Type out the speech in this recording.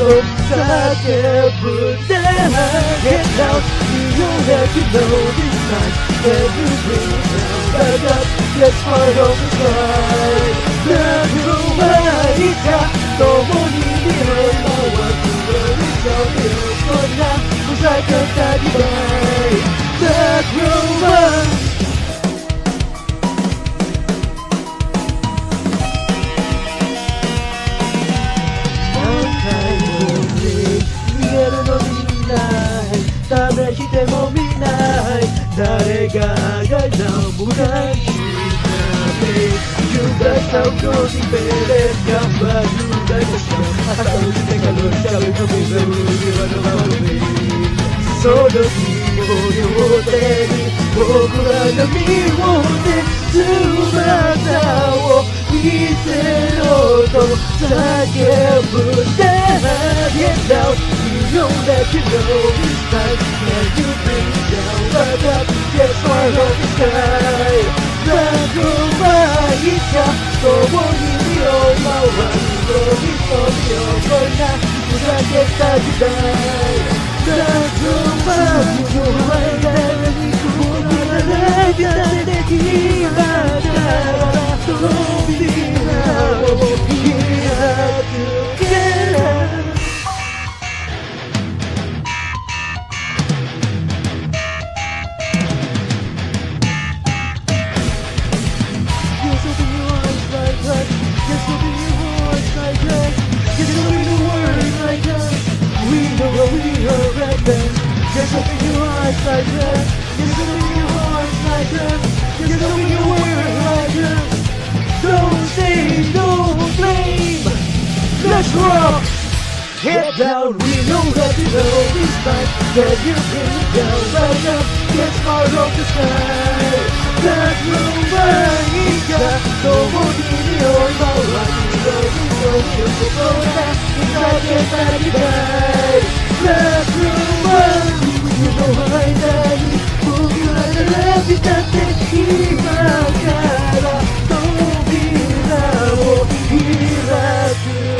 と叫ぶ Get out, you don't have to know this time Everything now back up, let's fire on the sky 泣く前か共に見え回るこんなふざけたリバイ泣く前試しても見ない誰が何もないしYou guys are going better 頑張るだけしか朝の時間からしゃべるときはのままにその日を両手に僕らが見をて姿を見せろと叫ぶ Get out You know that you know this time Can you bring down back up Get far off the sky 泣く前か共に身を回るのにそびをこんなふざけた時代泣く前の間に僕らが出てきたから扉を開くからJust open your eyes like that. Just open your heart like that. Just open your world like that. Don't say, don't blame. Let's rock. Head down, we know that you know this time. That you bring it down right up. Get far off the sky. That room burning down. 共に身を回るのにそういうことがふざけた時代。That room burningの間に僕らがびたって今から扉を開く